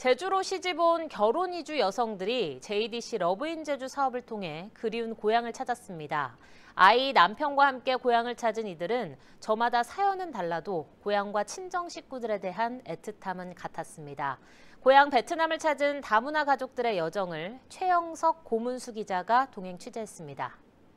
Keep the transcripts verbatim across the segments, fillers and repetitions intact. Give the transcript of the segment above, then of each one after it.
제주로 시집온 결혼 이주 여성들이 제이디씨 러브인 제주 사업을 통해 그리운 고향을 찾았습니다. 아이, 남편과 함께 고향을 찾은 이들은 저마다 사연은 달라도 고향과 친정 식구들에 대한 애틋함은 같았습니다. 고향 베트남을 찾은 다문화 가족들의 여정을 최영석 고문수 기자가 동행 취재했습니다.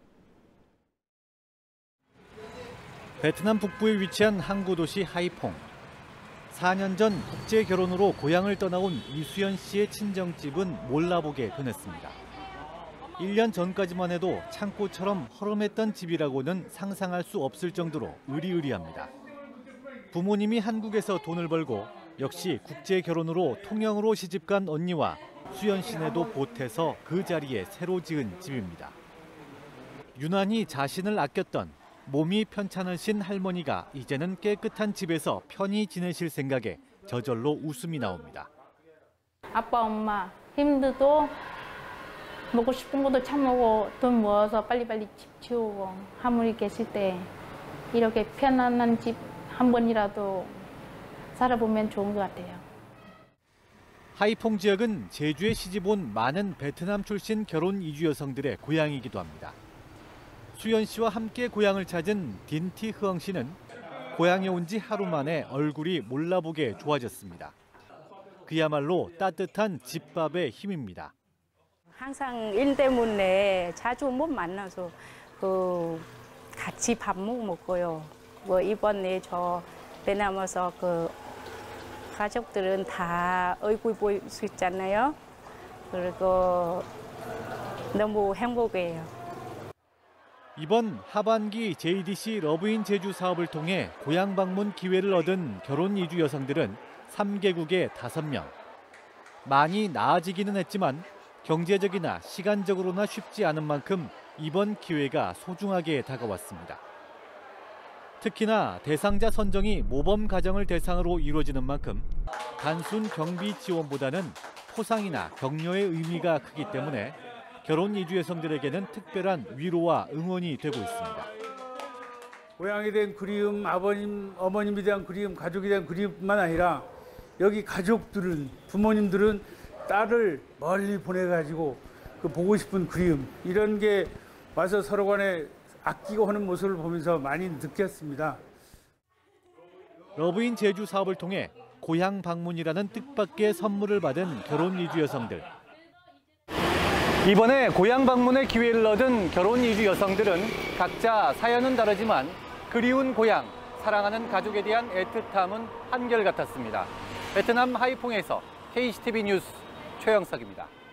베트남 북부에 위치한 항구 도시 하이퐁. 사 년 전 국제 결혼으로 고향을 떠나온 이수연 씨의 친정집은 몰라보게 변했습니다. 일 년 전까지만 해도 창고처럼 허름했던 집이라고는 상상할 수 없을 정도로 으리으리합니다. 부모님이 한국에서 돈을 벌고 역시 국제 결혼으로 통영으로 시집간 언니와 수연 씨네도 보태서 그 자리에 새로 지은 집입니다. 유난히 자신을 아꼈던 몸이 편찮으신 할머니가 이제는 깨끗한 집에서 편히 지내실 생각에 저절로 웃음이 나옵니다. 아빠, 엄마 힘들도 먹고 싶은 것도 참고 돈 모아서 빨리빨리 집 지우고 할머니 계실 때 이렇게 편안한 집 한 번이라도 살아보면 좋은 것 같아요. 하이퐁 지역은 제주에 시집 온 많은 베트남 출신 결혼 이주 여성들의 고향이기도 합니다. 수연 씨와 함께 고향을 찾은 딘티 흐엉 씨는 고향에 온 지 하루 만에 얼굴이 몰라보게 좋아졌습니다. 그야말로 따뜻한 집밥의 힘입니다. 항상 일 때문에 자주 못 만나서 그 같이 밥 먹고요. 뭐 이번에 저 베트남 와서 그 가족들은 다 얼굴 볼 수 있잖아요. 그리고 너무 행복해요. 이번 하반기 제이디씨 러브인 제주 사업을 통해 고향 방문 기회를 얻은 결혼 이주 여성들은 삼 개국에 다섯 명. 많이 나아지기는 했지만 경제적이나 시간적으로나 쉽지 않은 만큼 이번 기회가 소중하게 다가왔습니다. 특히나 대상자 선정이 모범 가정을 대상으로 이루어지는 만큼 단순 경비 지원보다는 포상이나 격려의 의미가 크기 때문에 결혼 이주 여성들에게는 특별한 위로와 응원이 되고 있습니다. 고향에 대한 그리움, 아버님, 어머님에 대한 그리움, 가족에 대한 그리움뿐만 아니라 여기 가족들은, 부모님들은 딸을 멀리 보내가지고 그 보고 싶은 그리움, 이런 게 와서 서로 간에 아끼고 하는 모습을 보면서 많이 느꼈습니다. 러브인 제주 사업을 통해 고향 방문이라는 뜻밖의 선물을 받은 결혼 이주 여성들. 이번에 고향 방문의 기회를 얻은 결혼 이주 여성들은 각자 사연은 다르지만 그리운 고향, 사랑하는 가족에 대한 애틋함은 한결같았습니다. 베트남 하이퐁에서 케이씨티비 뉴스 최영석입니다.